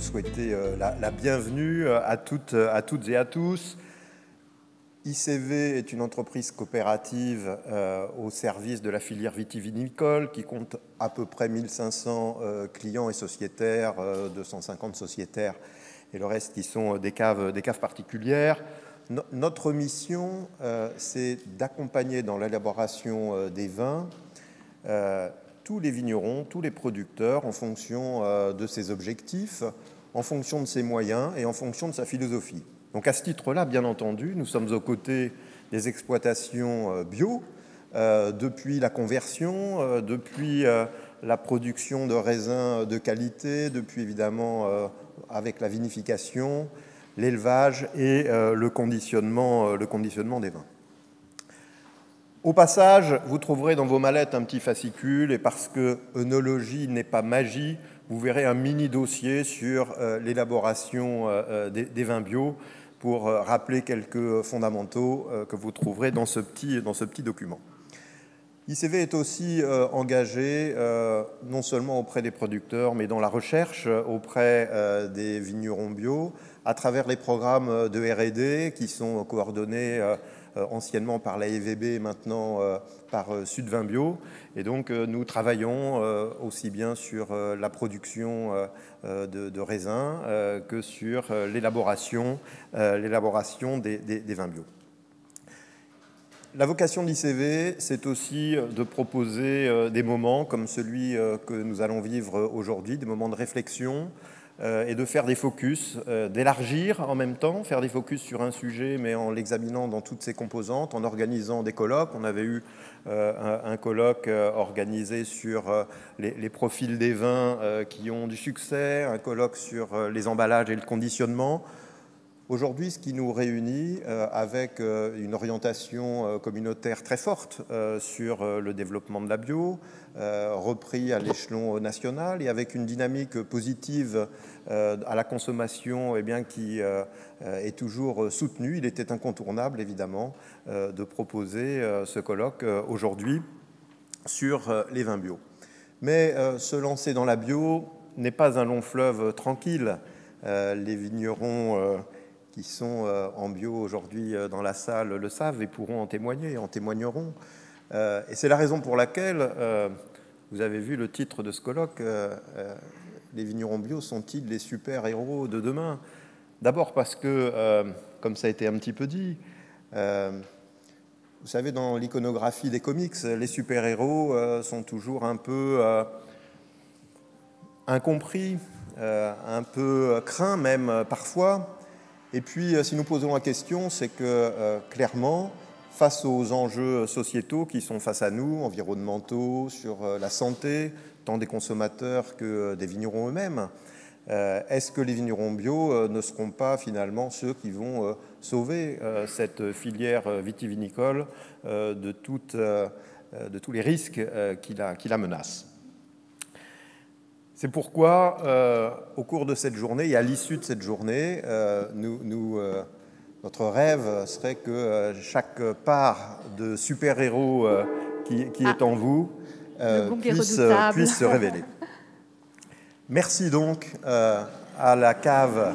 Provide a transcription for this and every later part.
souhaiter la bienvenue à toutes et à tous. ICV est une entreprise coopérative au service de la filière vitivinicole qui compte à peu près 1500 clients et sociétaires, 250 sociétaires et le reste qui sont des caves particulières. Notre mission, c'est d'accompagner dans l'élaboration des vins tous les vignerons, tous les producteurs en fonction de ses objectifs, en fonction de ses moyens et en fonction de sa philosophie. Donc à ce titre-là, bien entendu, nous sommes aux côtés des exploitations bio, depuis la conversion, depuis la production de raisins de qualité, depuis évidemment avec la vinification, l'élevage et le conditionnement des vins. Au passage, vous trouverez dans vos mallettes un petit fascicule, et parce que œnologie n'est pas magie, vous verrez un mini-dossier sur l'élaboration des vins bio pour rappeler quelques fondamentaux que vous trouverez dans ce petit document. ICV est aussi engagé non seulement auprès des producteurs, mais dans la recherche auprès des vignerons bio, à travers les programmes de R&D qui sont coordonnés anciennement par la EVB, maintenant par Sud-Vin Bio. Et donc, nous travaillons aussi bien sur la production de raisins que sur l'élaboration des vins bio. La vocation de l'ICV, c'est aussi de proposer des moments comme celui que nous allons vivre aujourd'hui, des moments de réflexion, et de faire des focus, d'élargir en même temps, faire des focus sur un sujet, mais en l'examinant dans toutes ses composantes, en organisant des colloques. On avait eu un colloque organisé sur les profils des vins qui ont du succès, un colloque sur les emballages et le conditionnement. Aujourd'hui, ce qui nous réunit avec une orientation communautaire très forte sur le développement de la bio, repris à l'échelon national et avec une dynamique positive à la consommation qui est toujours soutenue. Il était incontournable, évidemment, de proposer ce colloque aujourd'hui sur les vins bio. Mais se lancer dans la bio n'est pas un long fleuve tranquille. Les vignerons qui sont en bio aujourd'hui dans la salle le savent et pourront en témoigner, en témoigneront. Et c'est la raison pour laquelle, vous avez vu le titre de ce colloque, les vignerons bio sont-ils les super-héros de demain? D'abord parce que, comme ça a été un petit peu dit, vous savez, dans l'iconographie des comics, les super-héros sont toujours un peu incompris, un peu craints même parfois. Et puis, si nous posons la question, c'est que clairement, face aux enjeux sociétaux qui sont face à nous, environnementaux, sur la santé, tant des consommateurs que des vignerons eux-mêmes, est-ce que les vignerons bio ne seront pas finalement ceux qui vont sauver cette filière vitivinicole de tous les risques qui la menacent? C'est pourquoi, au cours de cette journée et à l'issue de cette journée, notre rêve serait que chaque part de super-héros qui est en vous puisse se révéler. Merci donc à la cave,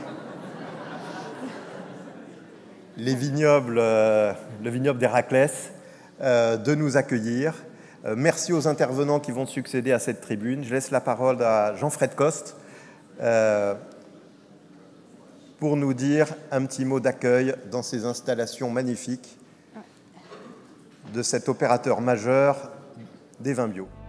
le vignoble d'Héraclès, de nous accueillir. Merci aux intervenants qui vont succéder à cette tribune. Je laisse la parole à Jean-Fred Coste pour nous dire un petit mot d'accueil dans ces installations magnifiques de cet opérateur majeur des vins bio.